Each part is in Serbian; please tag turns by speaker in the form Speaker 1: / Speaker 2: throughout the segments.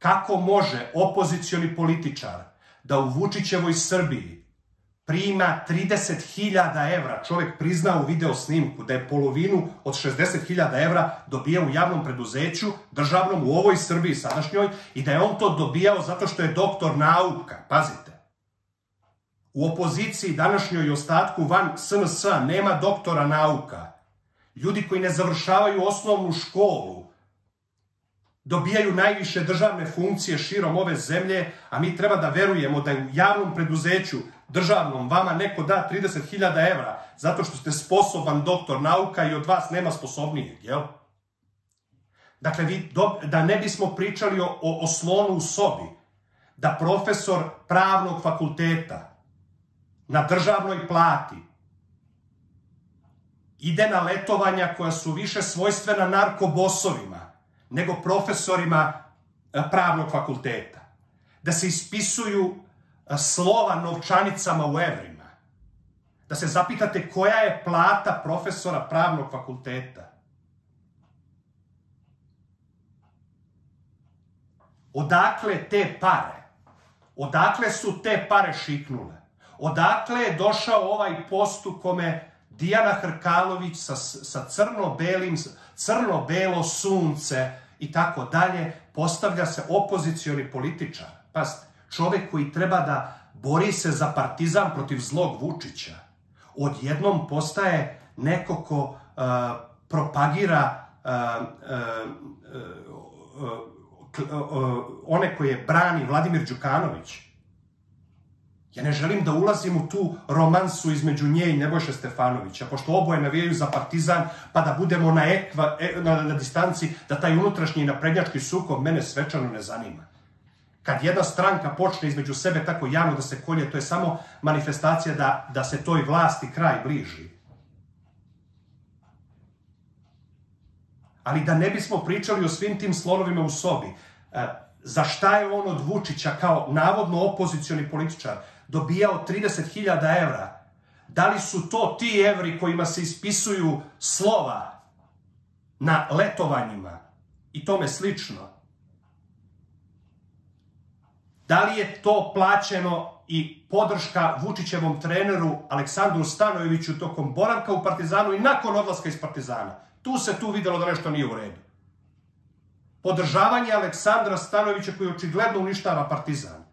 Speaker 1: kako može opozicioni političar da u Vučićevoj Srbiji prima 30.000 evra, čovjek prizna u video snimku da je polovinu od 60.000 evra dobijao u javnom preduzeću, državnom, u ovoj Srbiji sadašnjoj, i da je on to dobijao zato što je doktor nauka, pazite. U opoziciji današnjoj i ostatku van SNS-a nema doktora nauka. Ljudi koji ne završavaju osnovnu školu dobijaju najviše državne funkcije širom ove zemlje, a mi treba da verujemo da je u javnom preduzeću državnom vama neko da 30.000 evra zato što ste sposoban doktor nauka i od vas nema sposobnijeg, jel? Dakle, da ne bismo pričali o slonu u sobi, da profesor pravnog fakulteta na državnoj plati ide na letovanja koja su više svojstvena narkobosovima nego profesorima pravnog fakulteta. Da se ispisuju slova novčanicama u evrima. Da se zapitate koja je plata profesora pravnog fakulteta. Odakle te pare? Odakle su te pare šiknule? Odakle je došao ovaj post u kome Dijana Hrkalović sa crno-belo sunce i tako dalje, postavlja se opozicioni političar. Pazite, čovjek koji treba da bori se za Partizan protiv zlog Vučića, odjednom postaje neko ko propagira one koje brani Vladimir Đukanović. Ja ne želim da ulazim u tu romansu između nje i Nebojše Stefanovića, pošto oboje navijaju za Partizan, pa da budemo na distanci, da taj unutrašnji i naprednjački sukob mene svečano ne zanima. Kad jedna stranka počne između sebe tako javno da se kolje, to je samo manifestacija da se toj vlasti kraj bliži. Ali da ne bismo pričali o svim tim slonovima u sobi, za šta je on od Vučića kao navodno opozicioni političar dobijao 30.000 evra? Da li su to ti evri kojima se ispisuju slova na letovanjima i tome slično? Da li je to plaćeno i podrška Vučićevom treneru Aleksandru Stanojeviću tokom boravka u Partizanu i nakon odlaska iz Partizana? Tu se videlo da nešto nije u redu. Podržavanje Aleksandra Stanojevića koji očigledno uništava Partizan.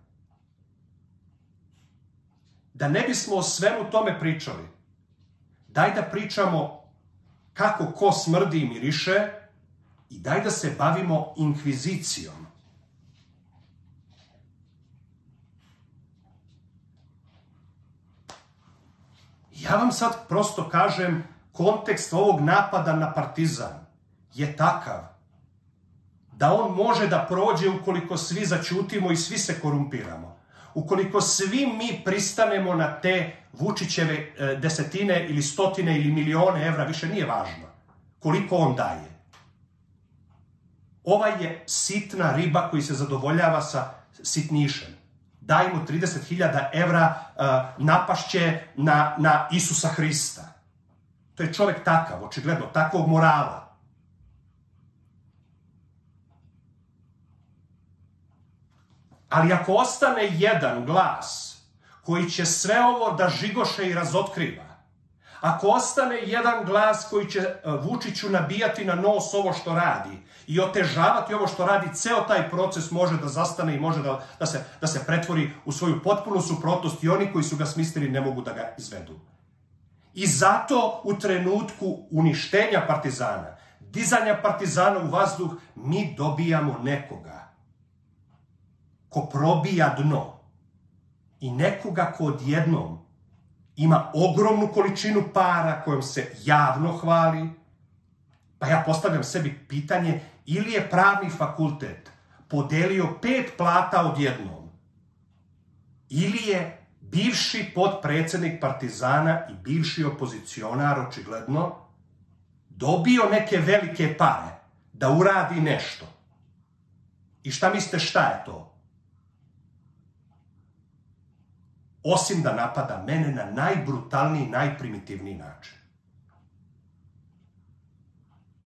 Speaker 1: Da ne bismo o svemu tome pričali, daj da pričamo kako ko smrdi i miriše i daj da se bavimo inkvizicijom. Ja vam sad prosto kažem, kontekst ovog napada na Partizan je takav da on može da prođe ukoliko svi zaćutimo i svi se korumpiramo. Ukoliko svi mi pristanemo na te Vučićeve desetine ili stotine ili milione evra, više nije važno koliko on daje. Ovaj je sitna riba koji se zadovoljava sa sitnišem. Daj mu 30.000 evra, napašće na Isusa Hrista. To je čovjek takav, očigledno, takvog morala. Ali ako ostane jedan glas koji će sve ovo da žigoše i razotkriva, ako ostane jedan glas koji će Vučiću nabijati na nos ovo što radi i otežavati ovo što radi, ceo taj proces može da zastane i može da se pretvori u svoju potpunu suprotnost i oni koji su ga smislili ne mogu da ga izvedu. I zato u trenutku uništenja Partizana, dizanja Partizana u vazduh, mi dobijamo nekoga ko probija dno i nekoga ko odjednom ima ogromnu količinu para kojom se javno hvali, pa ja postavljam sebi pitanje, ili je pravni fakultet podelio 5 plata odjednom, ili je bivši potpredsednik Partizana i bivši opozicionar, očigledno, dobio neke velike pare da uradi nešto. I šta mislite šta je to? Osim da napada mene na najbrutalniji, najprimitivniji način.